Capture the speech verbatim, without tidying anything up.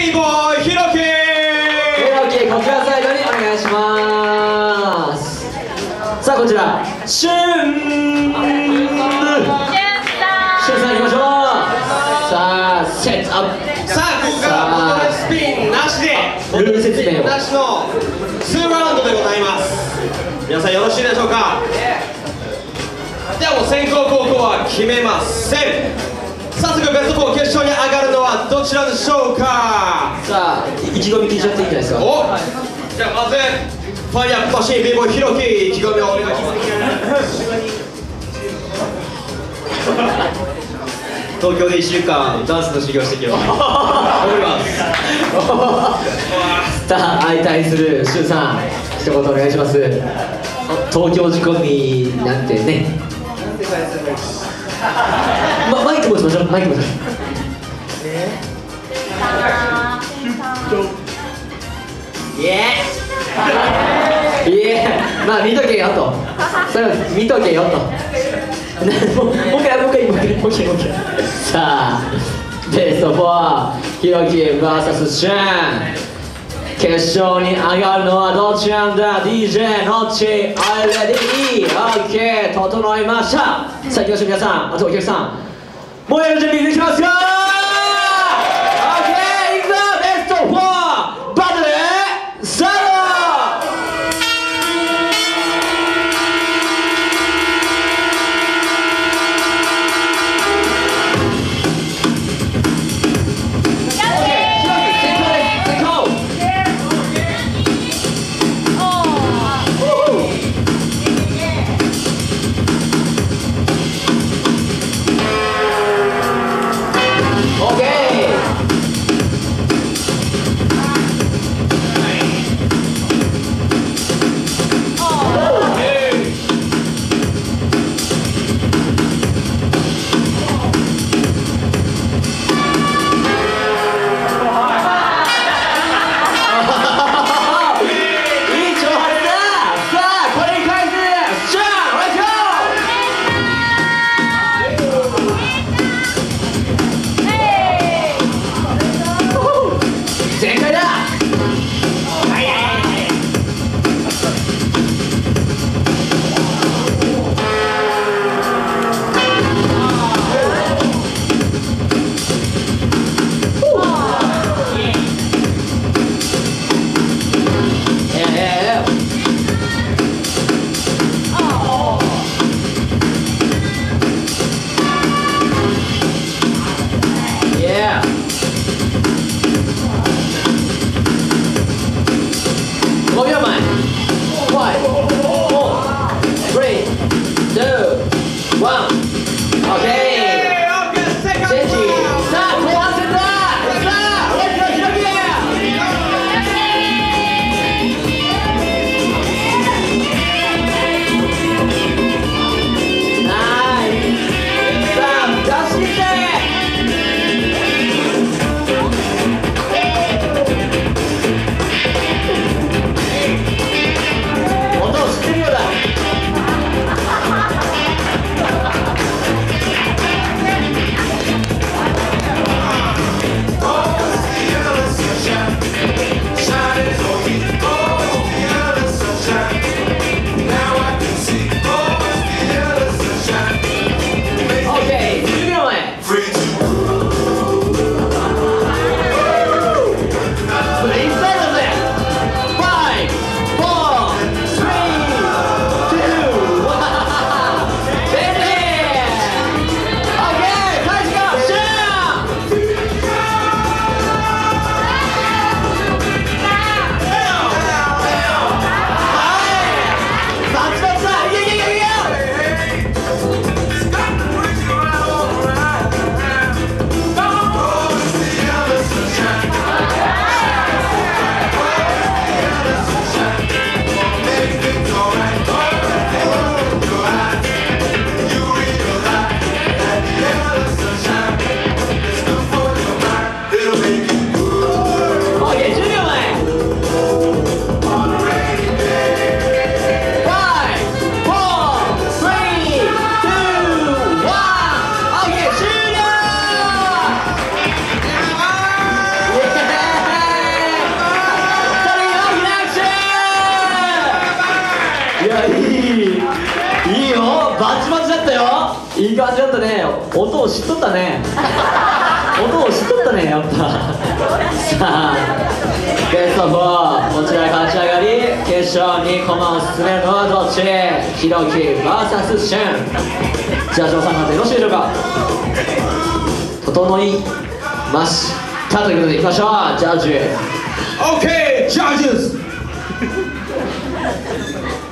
B ボーイひろき。 ひろき、こちらサイドにお願いします。さあこちらしゅんしゅんさん行きましょう。さあセットアップ。 さあここからボトルスピンなしでルール説明をなしのにラウンドでございます。皆さんよろしいでしょうか。ではもう先攻後攻は決めません。早速ベストよん決勝に上がるのはどちらでしょうか。 さあ意気込み聞いちゃっていいんじゃないですか。 お、じゃあまずファイヤーマシン B ボーイひろき、意気込みをお願いします。東京でいっしゅうかんダンスの授業してきよう思います。 さあ相対するしゅんさん、一言お願いします。東京仕込みなんてね。ま、マイク持ちましょう、マイク持ちましょう。イエーイエー、まあ見とけよと。それ見とけよと。もうもう一回もう一回もう一回もう一回もう一回。さあベストよんひろき ブイエス シュン、決勝に上がるのはどっちなんだ。 ディージェー ノッチ Are you ready? OK 整いました。さあ行きましょう皆さん、あとお客さん燃える準備できますか。 OK いくぞ。ベストよんバトルスタート。 いい感じだったね。音を知っとったね。音を知っとったね、やっぱ。さあベストフォー、こちら勝ち上がり決勝に駒を進めるのはどっち？ひろき ブイエス シュン。ジャージをさん番でよろしいでしょうか。整いましたということでいきましょう。ジャージ OK ジャージズ